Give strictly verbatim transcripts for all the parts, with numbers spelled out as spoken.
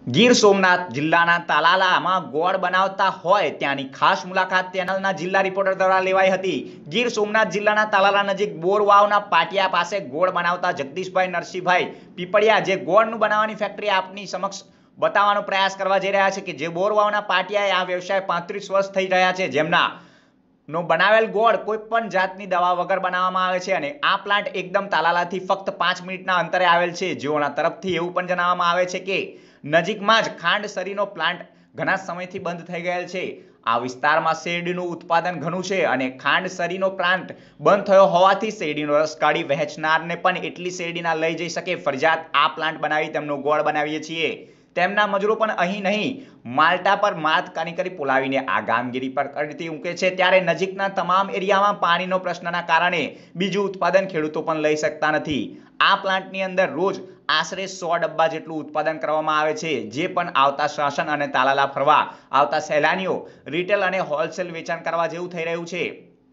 ગીર સોમનાથ જિલ્લાના તાલાલામાં ગોળ બનાવતા હોય ત્યાંની ખાસ મુલાકાત ચેનલના જિલ્લા રિપોર્ટર દ્વારા લેવાઈ હતી। ગીર સોમનાથ જિલ્લાના તાલાલા નજીક બોરવાવના પાટિયા પાસે ગોળ બનાવતા જગદીશભાઈ નરસિંહભાઈ પીપળિયા જે ગોળનું બનાવવાની ફેક્ટરી આપની સમક્ષ બતાવવાનો પ્રયાસ કરવા જઈ રહ્યા છે કે જે બોરવાવના પાટિયાએ આ વ્યવસાય પાંત્રીસ વર્ષ થઈ રહ્યા છે, જેમના નો બનાવેલ ગોળ કોઈ પણ જાતની દવા વગર બનાવવામાં આવે છે અને આ પ્લાન્ટ એકદમ તાલાલાથી ફક્ત પાંચ મિનિટના અંતરે આવેલ છે। જેઓના તરફથી એવું પણ જણાવવામાં આવે છે કે નજીકમાં જ ખાંડસરીનો પ્લાન્ટ ઘણા સમયથી બંધ થઈ ગયેલ છે। આ વિસ્તારમાં શેરડીનું ઉત્પાદન ઘણું છે અને ખાંડસરીનો પ્લાન્ટ બંધ થયો હોવાથી શેરડીનો રસ કાઢી વહેંચનારને પણ એટલી શેરડીના લઈ જઈ શકે ફરજિયાત આ પ્લાન્ટ બનાવી તેમનો ગોળ બનાવીએ છીએ। તેમના મજૂરો પણ અહીં નહીં માલ્ટા પર માત કાની કરી પોલાવીને આ કામગીરી પર કરતી મૂકે છે। ત્યારે નજીકના તમામ એરિયામાં પાણીનો પ્રશ્નના કારણે બીજું ઉત્પાદન ખેડૂતો પણ લઈ શકતા નથી। આ પ્લાન્ટની અંદર રોજ આશરે સો ડબ્બા જેટલું ઉત્પાદન કરવામાં આવે છે, જે પણ આવતા શાસન અને તાલાલા ફરવા આવતા સહેલાણીઓ રિટેલ અને હોલસેલ વેચાણ કરવા જેવું થઈ રહ્યું છે।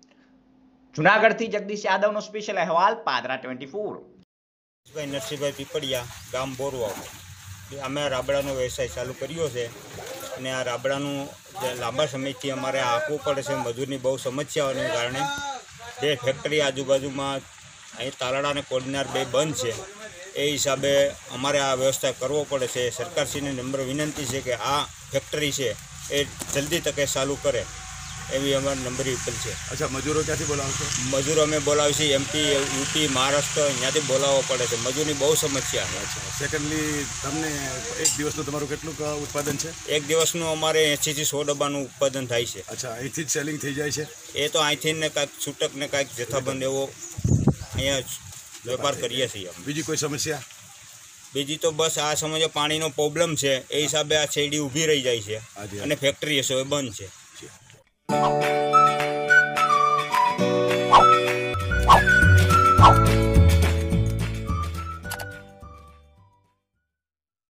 જુનાગઢથી જગદીશ યાદવનો સ્પેશિયલ અહેવાલ પાદરા ટ્વેન્ટી ફોર। નરસિંહભાઈ પીપળિયા, ગામ બોરવાવ। અમે રાબડાનો વ્યવસાય ચાલુ કર્યો છે અને આ રાબડાનું લાંબા સમયથી અમારે આંકવું પડે છે। મજૂરની બહુ સમસ્યાઓને કારણે જે ફેક્ટરી આજુબાજુમાં અહીં તાલાળા અને કોડીનાર બે બંધ છે, એ હિસાબે અમારે આ વ્યવસ્થા કરવો પડે છે। સરકારશ્રીને નમ્ર વિનંતી છે કે આ ફેક્ટરી છે એ જલ્દી તકે ચાલુ કરે એવી અમારી નંબરી અપીલ છે। અચ્છા, મજૂરો ક્યાંથી બોલાવો છો? મજૂરો અમે બોલાવીએ છીએ એમપી, યુપી, મહારાષ્ટ્ર, અહીંયાથી બોલાવવો પડે છે। મજૂરની બહુ સમસ્યા છે। અચ્છા, સેકન્ડલી તમને એક દિવસનું તમારું કેટલું ઉત્પાદન છે? એક દિવસનું અમારે એંસીથી સો ડબ્બાનું ઉત્પાદન થાય છે। અચ્છા, અહીંથી જ સેલિંગ થઈ જાય છે? એ તો અહીંથી ને કાંઈક છૂટક ને કાંઈક જથ્થાબંધ એવો અહીંયા વેપાર કરીએ છીએ। બીજી કોઈ સમસ્યા? બીજી તો બસ આ સમયે પાણીનો પ્રોબ્લેમ છે, એ હિસાબે આ શેરડી ઊભી રહી જાય છે અને ફેક્ટરી હશે એ બંધ છે।